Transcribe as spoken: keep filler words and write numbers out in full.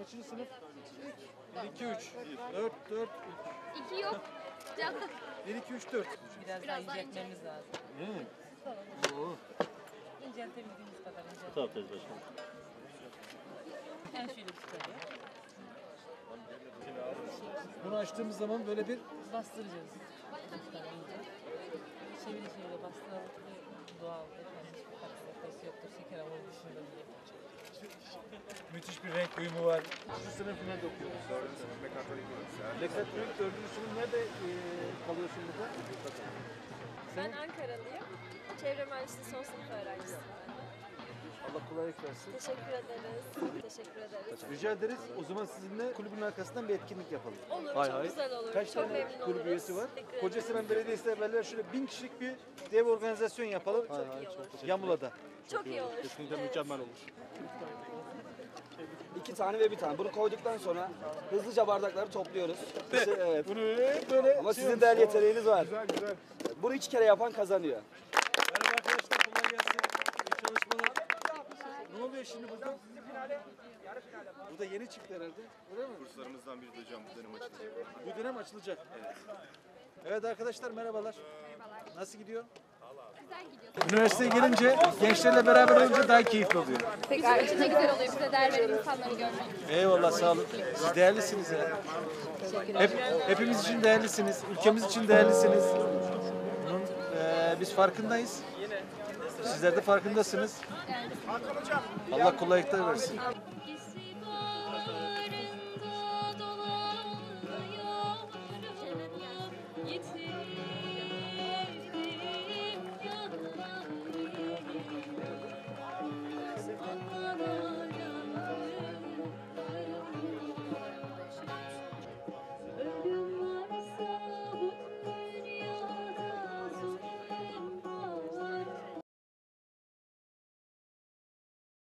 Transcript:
Kaçıncı sınıf? bir, iki, üç. dört, dört. İki yok. Canım. bir, iki, üç, dört. Biraz, Biraz daha daha inceltmemiz lazım. Değil mi? Oo. İnceltebildiğimiz kadar inceltelim. Tamam teyze başkanım. En şöyle çıkarıyor. Bunu açtığımız zaman böyle bir Bastıracağız. Uçtan iyice. Çeviri çeviri bastıralım ki doğal. Efendim hiçbir katkısı yoktur. Şeker hamuru dışında diye. müthiş bir renk uyumu var. Kaçıncı sınıf nerede okuyorsun? Dördüncü sınıf mekatronik mühendisliği. Mekatronik dördüncü sınıf nerede e, kalıyorsun burada? Ben Ankaralıyım. Çevre mühendisliği son sınıf öğrencisiyim ben de. Allah kolaylık versin. Teşekkür ederiz. Teşekkür ederiz. Rica ederiz. O zaman sizinle kulübün arkasından bir etkinlik yapalım. Olur, Hay çok hay. güzel olur. Kaç çok tane memnun kulüp oluruz. üyesi var? Teşekkür ederiz. Kocaeli'nin Belediyesi'yle beraber şöyle bin kişilik bir dev organizasyon yapalım. Çok iyi olur. Yamula'da. Çok iyi olur. Kesinlikle Evet. mükemmel olur. İki tane ve bir tane. Bunu koyduktan sonra hızlıca bardakları topluyoruz. İşte, evet. Bunu hep böyle Ama şey sizin de el yeteneğiniz var. Güzel güzel. Bunu iki kere yapan kazanıyor. Merhaba arkadaşlar, kolay gelsin. İyi çalışmalar. Ne oluyor şimdi burada? Burada yeni çıktı herhalde. Öyle mi? Kurslarımızdan biri de hocam bu dönem açılacak. Bu dönem açılacak. Evet. Evet arkadaşlar merhabalar. Nasıl gidiyor? Güzel gidiyor. Üniversiteye gelince gençlerle beraber olunca daha keyifli oluyor. Bizim için de güzel oluyor. Bize değer veren insanları görmek. Eyvallah sağ olun. Siz değerlisiniz ya. Hep, hepimiz için değerlisiniz. Ülkemiz için değerlisiniz. Bunun eee, biz farkındayız. Sizler de farkındasınız. Allah kolaylıklar versin. Biz